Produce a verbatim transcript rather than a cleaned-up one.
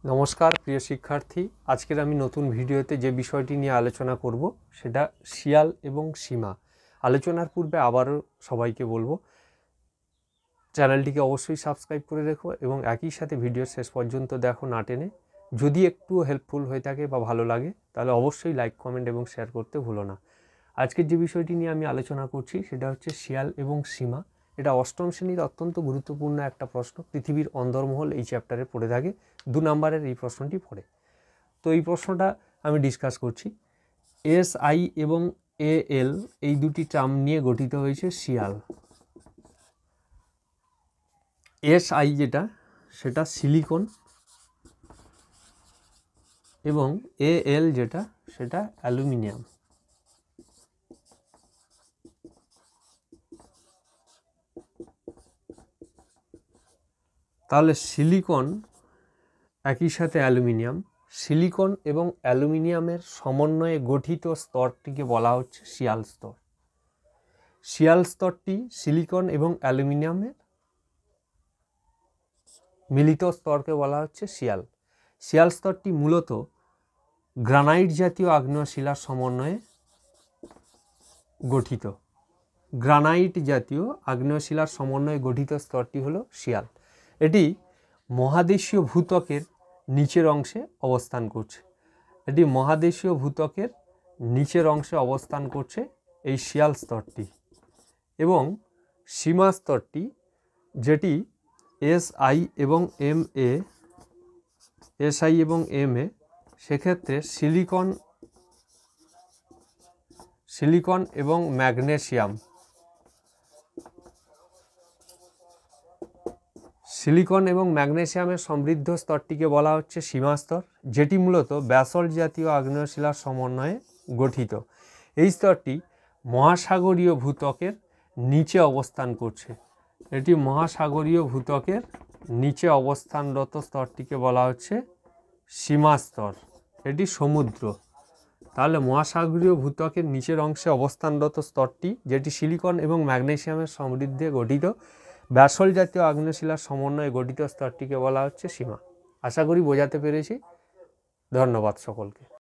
नमस्कार प्रिय शिक्षार्थी आजकेर आमी नतून भिडियोते जे विषयटी निये आलोचना करब सेटा शियाल एबं सीमा। आलोचनार पूर्वे आबारो सबाइके बोलबो चैनलटिके अवश्यई सबस्क्राइब करे रेखो एबं एकई साथे भिडियो शेष पर्यन्त देखो ना टेने। यदि एकटू हेल्पफुल हये थाके बा भालो लागे ताहले अवश्यई लाइक कमेंट एबं शेयर करते भुलो ना। आजकेर जे विषयटी निये आमी आलोचना करछि सेटा हच्छे शियाल एबं सीमा। এটা অষ্টম শ্রেণীর অত্যন্ত গুরুত্বপূর্ণ একটা প্রশ্ন। পৃথিবীর অন্দরমহল এই চ্যাপ্টারে পড়ে থাকে, দু নম্বরের এই প্রশ্নটি পড়ে। তো এই প্রশ্নটা আমি ডিসকাস করছি। এস আই এবং এ এল এই দুটি টার্ম নিয়ে গঠিত হয়েছে শিয়াল। এস আই যেটা সেটা সিলিকন এবং এ এল যেটা সেটা অ্যালুমিনিয়াম। তাহলে সিলিকন একই সাথে অ্যালুমিনিয়াম, সিলিকন এবং অ্যালুমিনিয়ামের সমন্বয়ে গঠিত স্তরটিকে বলা হচ্ছে শিয়াল স্তর। শিয়াল স্তরটি সিলিকন এবং অ্যালুমিনিয়ামের মিলিত স্তরকে বলা হচ্ছে শিয়াল। শিয়াল স্তরটি মূলত গ্রানাইট জাতীয় আগ্নেয় শিলার সমন্বয়ে গঠিত। গ্রানাইট জাতীয় আগ্নেয় শিলার সমন্বয়ে গঠিত স্তরটি হলো শিয়াল। এটি মহাদেশীয় ভূত্বকের নিচের অংশে অবস্থান করছে। এটি মহাদেশীয় ভূত্বকের নিচের অংশে অবস্থান করছে এই শিয়াল স্তরটি। এবং সীমা স্তরটি যেটি এস আই এবং এম এ এস আই এবং এম এ সেক্ষেত্রে সিলিকন সিলিকন এবং ম্যাগনেসিয়াম সিলিকন এবং ম্যাগনেসিয়ামের সমৃদ্ধ স্তরটিকে বলা হচ্ছে সীমা স্তর, যেটি মূলত ব্যাসল্ট জাতীয় আগ্নেয় শিলার সমন্বয়ে গঠিত। এই স্তরটি মহাসাগরীয় ভূত্বকের নিচে অবস্থান করছে। এটি মহাসাগরীয় ভূত্বকের নিচে অবস্থানরত স্তরটিকে বলা হচ্ছে সীমা স্তর। এটি সমুদ্র। তাহলে মহাসাগরীয় ভূত্বকের নিচের অংশে অবস্থানরত স্তরটি যেটি সিলিকন এবং ম্যাগনেসিয়ামের সমৃদ্ধে গঠিত ব্যাসল্ট জাতীয় আগ্নেয় শিলার সমন্বয়ে গঠিত স্তরটিকে বলা হচ্ছে সীমা। আশা করি বোঝাতে পেরেছি। ধন্যবাদ সকলকে।